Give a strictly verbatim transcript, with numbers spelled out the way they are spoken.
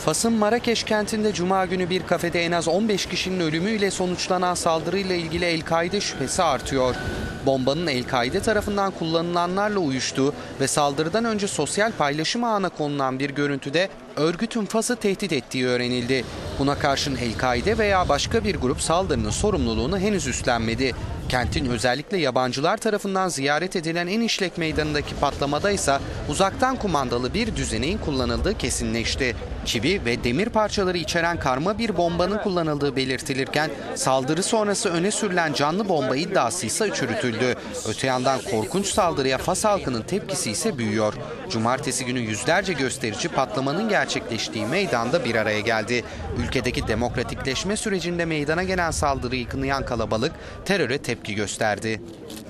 Fas'ın Marrakeş kentinde Cuma günü bir kafede en az on beş kişinin ölümüyle sonuçlanan saldırıyla ilgili El-Kaide şüphesi artıyor. Bombanın El-Kaide tarafından kullanılanlarla uyuştuğu ve saldırıdan önce sosyal paylaşım ağına konulan bir görüntüde örgütün Fas'ı tehdit ettiği öğrenildi. Buna karşın El-Kaide veya başka bir grup saldırının sorumluluğunu henüz üstlenmedi. Kentin özellikle yabancılar tarafından ziyaret edilen en işlek meydanındaki patlamada ise uzaktan kumandalı bir düzeneğin kullanıldığı kesinleşti. Çivi ve demir parçaları içeren karma bir bombanın kullanıldığı belirtilirken saldırı sonrası öne sürülen canlı bomba iddiası ise çürütüldü. Öte yandan korkunç saldırıya Fas halkının tepkisi ise büyüyor. Cumartesi günü yüzlerce gösterici patlamanın gerçekleştiği meydanda bir araya geldi. Ülkedeki demokratikleşme sürecinde meydana gelen saldırıyı kınayan kalabalık teröre tepki gösterdi.